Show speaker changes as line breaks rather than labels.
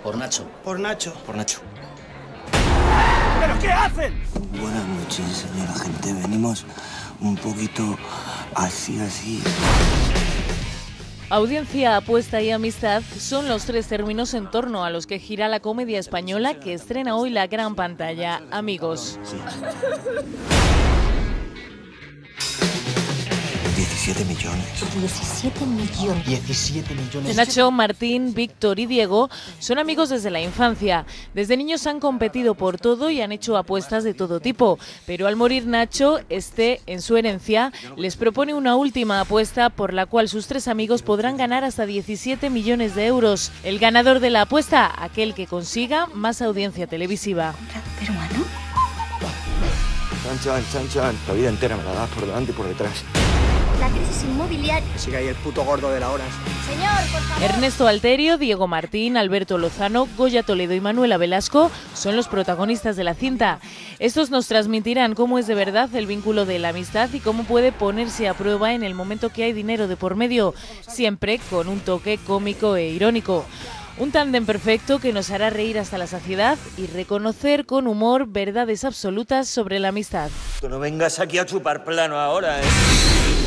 Por Nacho.
Por Nacho.
Por Nacho.
¿Pero qué hacen?
Buenas noches, señora gente. Venimos un poquito así.
Audiencia, apuesta y amistad son los tres términos en torno a los que gira la comedia española que estrena hoy la gran pantalla. Amigos.
Sí. 17 millones.
17 millones.
17 millones.
Nacho, Martín, Víctor y Diego son amigos desde la infancia. Desde niños han competido por todo y han hecho apuestas de todo tipo. Pero al morir Nacho, en su herencia, les propone una última apuesta por la cual sus tres amigos podrán ganar hasta 17 millones de euros. El ganador de la apuesta, aquel que consiga más audiencia televisiva.
¿Peruano?
Chan. La vida entera me la das por delante y por detrás.
La crisis inmobiliaria.
Que siga ahí el puto gordo de la hora.
Señor, por favor.
Ernesto Alterio, Diego Martín, Alberto Lozano, Goya Toledo y Manuela Velasco son los protagonistas de la cinta. Estos nos transmitirán cómo es de verdad el vínculo de la amistad y cómo puede ponerse a prueba en el momento que hay dinero de por medio, siempre con un toque cómico e irónico. Un tándem perfecto que nos hará reír hasta la saciedad y reconocer con humor verdades absolutas sobre la amistad.
Tú no vengas aquí a chupar plano ahora, ¿eh?